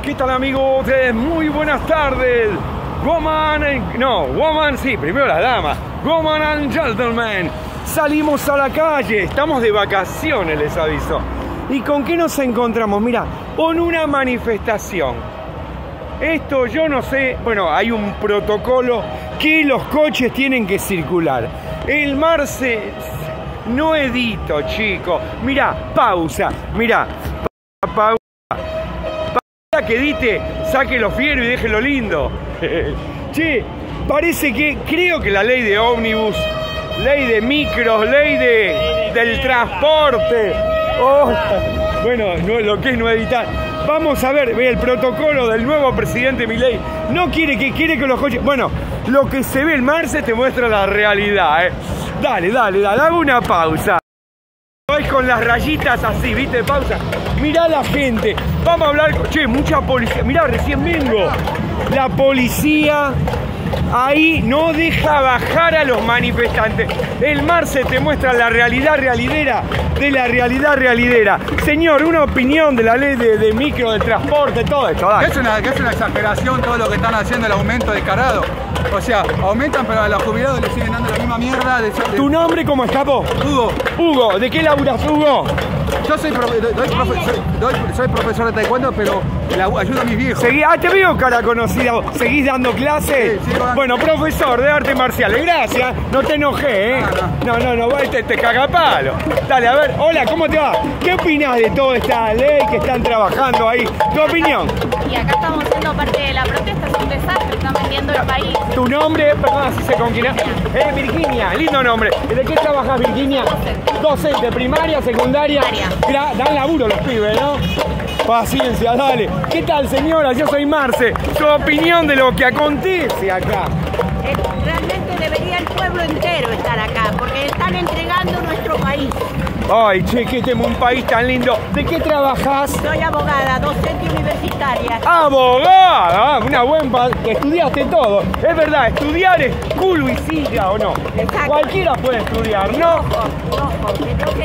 ¿Qué tal, amigos? Muy buenas tardes. Woman, sí, primero la dama. Woman and gentlemen, salimos a la calle, estamos de vacaciones, les aviso. ¿Y con qué nos encontramos? Mira, con una manifestación. Esto yo no sé, bueno, hay un protocolo que los coches tienen que circular. El Marce, no edito, chicos. Mira, pausa, mira, pausa. Que edite, saque lo fiero y deje lo lindo. Che, parece que creo que la ley de ómnibus, ley de micros, ley del transporte. Oh, bueno, no, lo que es no editar. Vamos a ver, el protocolo del nuevo presidente Milei. No quiere que los coches. Bueno, lo que se ve el Marce te muestra la realidad, Dale, hago una pausa. Vais con las rayitas así, ¿viste? Pausa. Mirá la gente. Vamos a hablar. Che, mucha policía. Mirá, recién vengo. La policía ahí no deja bajar a los manifestantes. El Marce te muestra la realidad realidera de la realidad realidera. Señor, una opinión de la ley de micro, de transporte, todo esto. Que es una exageración todo lo que están haciendo, el aumento descarado. O sea, aumentan, pero a los jubilados les siguen dando la misma mierda. ¿Tu nombre cómo es, capo? Hugo. Hugo, ¿de qué laburas, Hugo? Yo soy profesor de taekwondo, pero ayudo a mis viejos. Te veo cara conocida. ¿Seguís dando clases? Sí, bueno, profesor de artes marciales, gracias. No te enojé, No, te caga palo. Dale, a ver, hola, ¿cómo te va? ¿Qué opinás de toda esta ley que están trabajando ahí? ¿Tu opinión? Y acá estamos siendo parte de la protesta, es un desastre, están vendiendo el país. ¿Tu nombre? Perdón, así se con quién. Virginia, lindo nombre. ¿De qué trabajas, Virginia? Docente, primaria, secundaria. Dan laburo los pibes, ¿no? Paciencia, dale. ¿Qué tal, señora? Yo soy Marce. ¿Tu opinión de lo que acontece acá? Realmente debería el pueblo entero estar acá, porque están entregando nuestro país. Ay, che, que tenemos un país tan lindo. ¿De qué trabajás? Soy abogada, docente universitaria. ¡Abogada! Una buena... Estudiaste todo. Es verdad, estudiar es culo y silla, ¿o no? Exacto. Cualquiera puede estudiar, ¿no? Ojo, entonces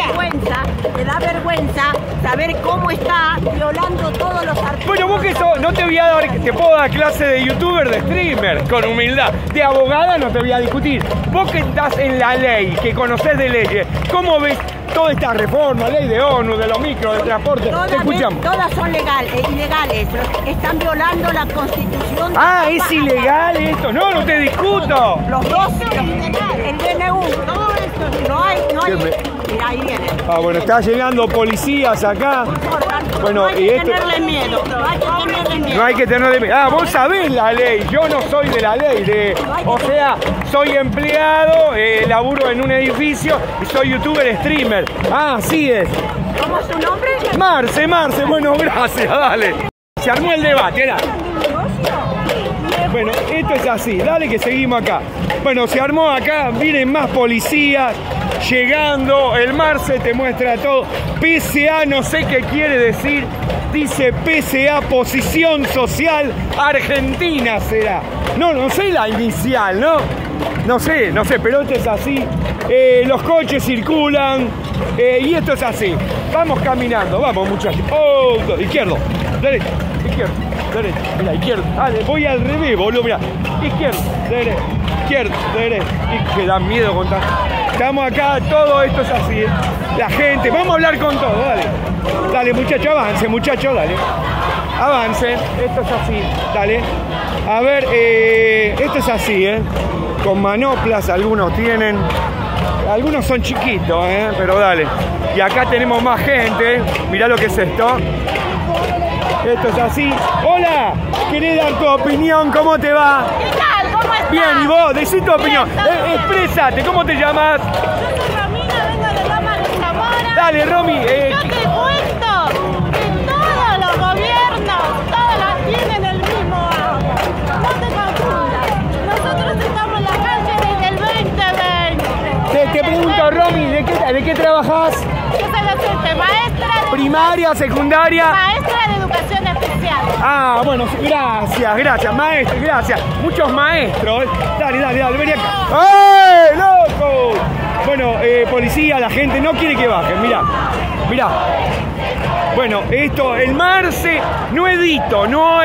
te da vergüenza saber cómo está violando todos los artículos. Bueno, vos que sos, no te voy a dar, te puedo dar clase de youtuber, de streamer, con humildad. De abogada no te voy a discutir. Vos que estás en la ley, que conocés de leyes, ¿cómo ves toda esta reforma, ley de ONU, de los micros, del transporte? Te escuchamos. Todas son ilegales, están violando la Constitución. ¿Es ilegal esto? No te discuto. Los dos, el DNU, todo esto, no hay. Mira, ahí viene. Bueno, está llegando policías acá. Bueno, no hay que tenerle miedo. No hay que tenerle miedo. Vos sabés la ley. Yo no soy de la ley. O sea, soy empleado, laburo en un edificio y soy youtuber, streamer. Así es. ¿Cómo es tu nombre? Marce. Bueno, gracias, dale. Se armó el debate, ¿era? Bueno, esto es así. Dale que seguimos acá. Bueno, se armó acá. Vienen más policías. Llegando, el Marce te muestra todo. PSA, no sé qué quiere decir. Dice PSA, Posición Social Argentina será. No sé la inicial, ¿no? No sé, pero esto es así. Los coches circulan y esto es así. Vamos caminando, vamos muchachos. Izquierdo, derecho, izquierdo, derecho. Mira, izquierdo. Voy al revés, boludo, mira. Izquierdo, derecho, izquierdo, derecho. Y que da miedo contar. Estamos acá, todo esto es así, La gente, vamos a hablar con todo, dale. Dale, muchachos, dale. Avancen, esto es así, dale. A ver, esto es así, Con manoplas, algunos tienen. Algunos son chiquitos, pero dale. Y acá tenemos más gente, mirá lo que es esto. Esto es así. Hola, ¿querés dar tu opinión? ¿Cómo te va? ¿Qué tal? ¿Cómo estás? Bien, y vos, decí tu opinión. Exprésate, ¿cómo te llamas? Yo soy Romina, vengo de Loma de Zamora. Dale, Romy. Yo te cuento que todos los gobiernos, todos tienen el mismo agua. No te confundas. Nosotros estamos en la calle desde el 2020. Te pregunto, Romy, ¿de qué trabajás? Yo soy docente, maestra de ¿Primaria, secundaria? Maestra de educación especial. Bueno, gracias, maestro, gracias. Muchos maestros. Dale, vení acá. ¡Ey, loco! Bueno, policía, la gente no quiere que bajen, mirá. Bueno, esto, el Marce, no edito.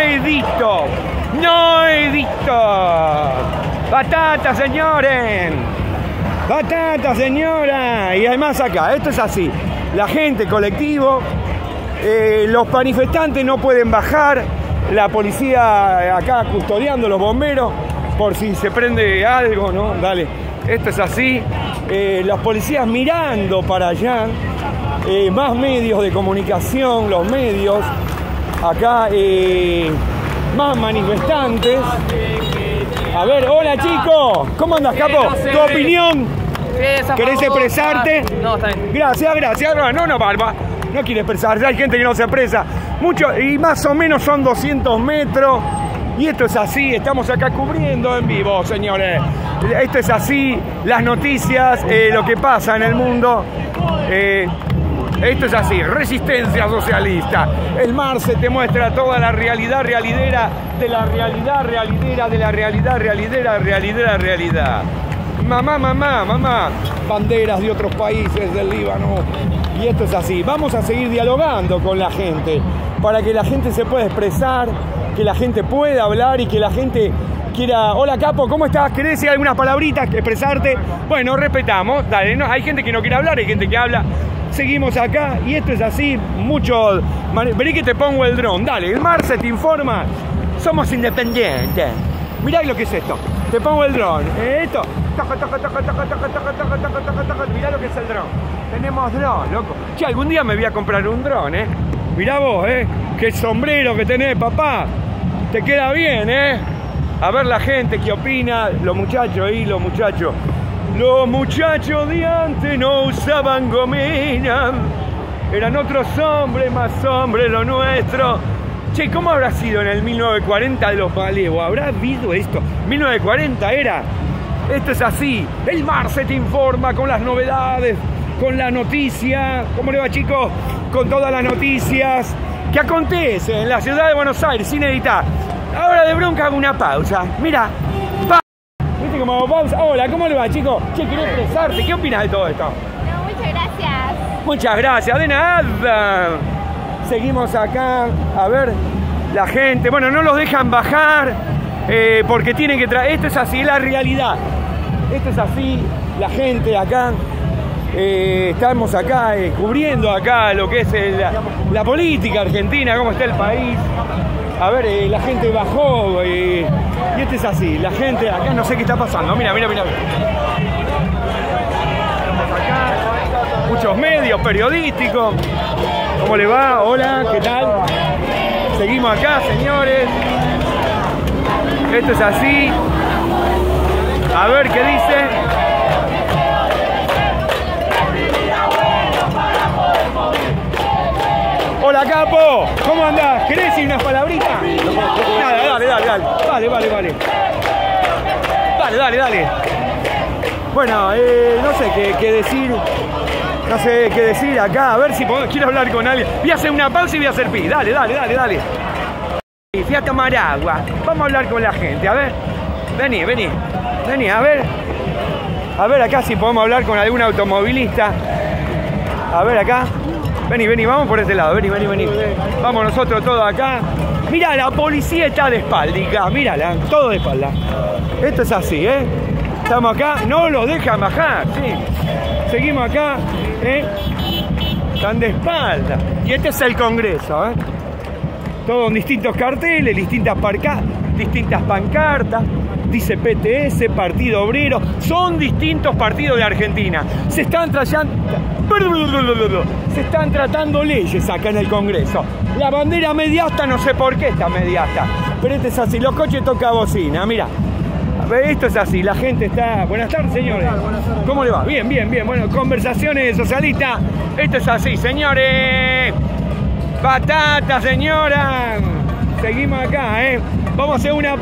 Batata, señores. Batata, señora. Y además acá, esto es así. La gente, colectivo, los manifestantes no pueden bajar. La policía acá custodiando, los bomberos, por si se prende algo, ¿no? Dale, esto es así. Los policías mirando para allá. Más medios de comunicación, los medios. Acá, más manifestantes. A ver, hola chicos, ¿cómo andas, capo? ¿Tu opinión? ¿Querés expresarte? No, está bien. Gracias. No quiere expresarse, hay gente que no se expresa. Mucho, y más o menos son 200 metros. Y esto es así, estamos acá cubriendo en vivo, señores. Esto es así, las noticias, lo que pasa en el mundo. Esto es así, resistencia socialista. El Marce te muestra toda la realidad realidera de la realidad realidera de la realidad realidad. Mamá. Banderas de otros países del Líbano. Y esto es así. Vamos a seguir dialogando con la gente para que la gente se pueda expresar, que la gente pueda hablar y que la gente quiera... Hola, capo, ¿cómo estás? ¿Querés decir algunas palabritas, expresarte? Bueno, respetamos. Dale, ¿no? Hay gente que no quiere hablar, hay gente que habla. Seguimos acá y esto es así, mucho... Vení que te pongo el dron, dale, el Marce te informa, somos independientes. Mirá lo que es esto, te pongo el dron, esto, mirá lo que es el dron, tenemos dron, loco. Che, algún día me voy a comprar un dron, mirá vos, qué sombrero que tenés, papá, te queda bien, A ver la gente qué opina, los muchachos ahí, los muchachos. Los muchachos de antes no usaban gomina, eran otros hombres, más hombres lo nuestro. Che, ¿cómo habrá sido en el 1940 de los malevos? ¿Habrá habido esto? 1940 era. Esto es así. El Marce te informa con las novedades, con la noticia. ¿Cómo le va, chicos? Con todas las noticias que acontecen en la ciudad de Buenos Aires, sin editar. Ahora de bronca hago una pausa. Mira. Como pausa. Hola, ¿cómo le va, chicos? Che, ¿querés expresarte? ¿Qué opinas de todo esto? No, muchas gracias. Muchas gracias, de nada. Seguimos acá, a ver, la gente, bueno, no los dejan bajar porque tienen que traer, esto es así, es la realidad. Esto es así, la gente acá, estamos acá cubriendo acá lo que es la política argentina, cómo está el país. A ver, la gente bajó y esto es así, la gente acá no sé qué está pasando, mira. Acá, muchos medios periodísticos, ¿cómo le va? Hola, ¿qué tal? Seguimos acá, señores. Esto es así. A ver qué dice. Hola, capo, ¿cómo andás? ¿Querés decir unas palabritas? Dale. Bueno, no sé qué decir. No sé qué decir acá. A ver si quiero hablar con alguien. Voy a hacer una pausa y voy a hacer pi. Dale. Fui a tomar agua. Vamos a hablar con la gente. A ver. Vení, a ver. A ver acá si podemos hablar con algún automovilista. A ver acá. Vení, vamos por este lado, vení. Vamos nosotros todos acá. Mirá, la policía está de espalda, mírala, todo de espalda. Esto es así, Estamos acá, no los dejan bajar, sí. Seguimos acá, Están de espalda. Y este es el Congreso, Todo en distintos carteles, distintas pancartas. Dice PTS, Partido Obrero, son distintos partidos de Argentina. Se están tratando leyes acá en el Congreso. La bandera mediasta, no sé por qué está mediasta, pero esto es así, los coches tocan bocina, mira. Esto es así, la gente está... Buenas tardes, señores. ¿Cómo le va? Bien. Bueno, conversaciones socialistas. Esto es así, señores. Batata, señora. Seguimos acá, Vamos a hacer una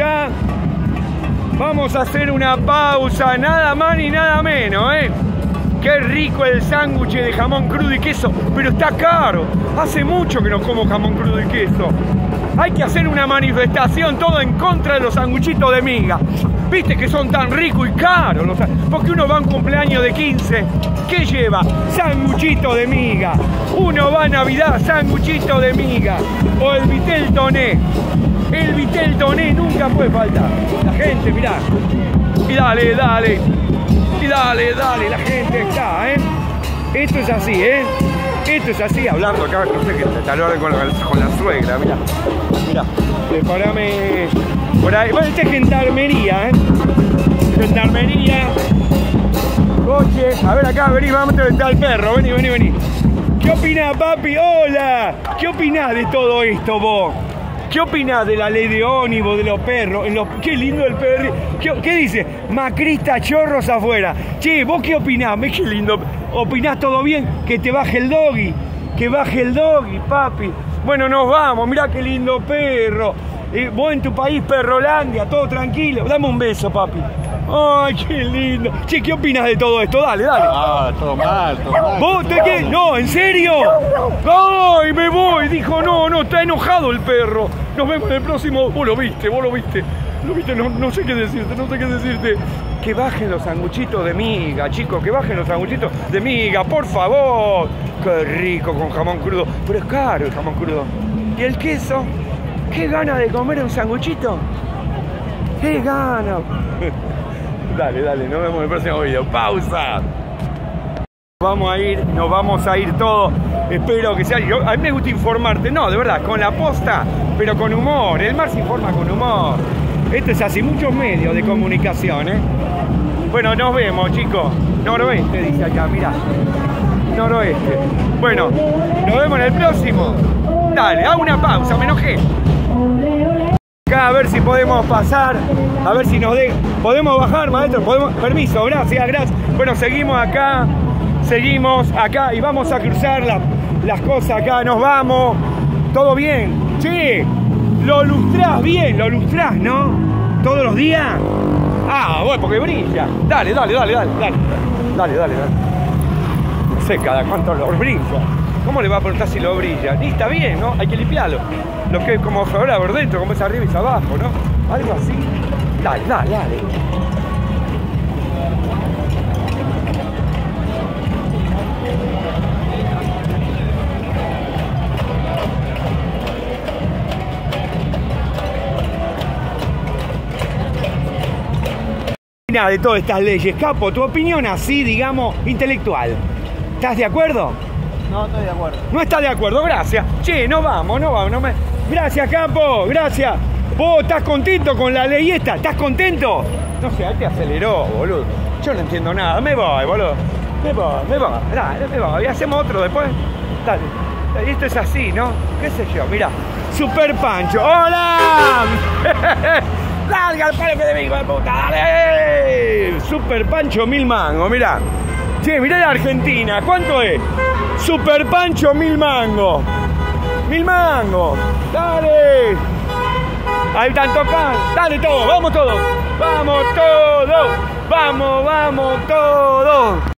pausa. Nada más ni nada menos, Qué rico el sándwich de jamón crudo y queso, pero está caro. Hace mucho que no como jamón crudo y queso. Hay que hacer una manifestación todo en contra de los sanguchitos de miga. Viste que son tan ricos y caros. Porque uno va a un cumpleaños de 15, ¿qué lleva? Sanguchito de miga. Uno va a Navidad, sanguchito de miga. O el vitel toné. El vitel toné nunca puede faltar. La gente, mirá. Y dale, dale. Y dale, dale. La gente está, ¿eh? Esto es así, ¿eh? Esto es así, hablando acá, no sé qué, tal vez con la suegra, mirá. Mirá, preparame por ahí. Bueno, esta es gendarmería, ¿eh? Gendarmería. Coche. A ver acá, vení, vamos a meter al perro. Vení, vení, vení. ¿Qué opinás, papi? ¡Hola! ¿Qué opinás de todo esto, vos? ¿Qué opinás de la ley de ómnibus, de los perros? Qué lindo el perro. ¿Qué dice? Macrista chorros afuera. Che, ¿vos qué opinás? Qué lindo. ¿Opinás todo bien? Que te baje el doggy. Que baje el doggy, papi. Bueno, nos vamos. Mirá qué lindo perro. Vos en tu país, Perrolandia, todo tranquilo. Dame un beso, papi. Ay, qué lindo. Che, ¿qué opinas de todo esto? Dale, dale. Ah, todo mal, todo mal. ¿Vos te qué? No, ¿en serio? Ay, me voy. Dijo, no, está enojado el perro. Nos vemos en el próximo. Vos lo viste. Lo viste, no sé qué decirte. Que bajen los sanguchitos de miga, chicos, que bajen los sanguchitos de miga, por favor. Qué rico con jamón crudo. Pero es caro el jamón crudo. ¿Y el queso? ¿Qué gana de comer un sanguchito? ¿Qué gana? Dale, nos vemos en el próximo video. ¡Pausa! Nos vamos a ir todos. Espero que sea. A mí me gusta informarte, no, de verdad, con la posta, pero con humor. El mar se informa con humor. Esto es así, muchos medios de comunicación, ¿eh? Bueno, nos vemos, chicos. Noroeste, dice acá, mirá. Noroeste. Bueno, nos vemos en el próximo. Dale, hago una pausa, me enojé. Acá a ver si podemos pasar, a ver si nos podemos bajar, maestro, permiso, gracias. Bueno, seguimos acá y vamos a cruzar las cosas acá, nos vamos, todo bien. Che, lo lustrás bien, ¿no? ¿Todos los días? Ah, bueno, porque brilla. Dale. No sé cada cuánto lo brilla. ¿Cómo le va a preguntar si lo brilla? Y está bien, ¿no? Hay que limpiarlo. Lo que es como ahora por dentro, como es arriba y es abajo, ¿no? Algo así. Dale. Nada de todas estas leyes, Capo, tu opinión así, digamos, intelectual. ¿Estás de acuerdo? No estoy de acuerdo. No está de acuerdo, gracias. Che, no vamos. Gracias, Capo, gracias. ¿Vos estás contento con la ley esta? ¿Estás contento? No sé, ahí te aceleró, boludo. Yo no entiendo nada. Me voy, boludo. Me voy. Dale, me voy. Y hacemos otro después. Dale. Y esto es así, ¿no? ¿Qué sé yo? Mirá. Super Pancho. ¡Hola! ¡Larga el palo que de mí, hijo de puta! ¡Dale! Super Pancho 1000 mangos, mirá. Che, mirá la Argentina. ¿Cuánto es? Super Pancho 1000 mangos. 1000 mangos. Dale. Ahí están tocando. Dale todos. Vamos todos. Vamos todos. Vamos todos.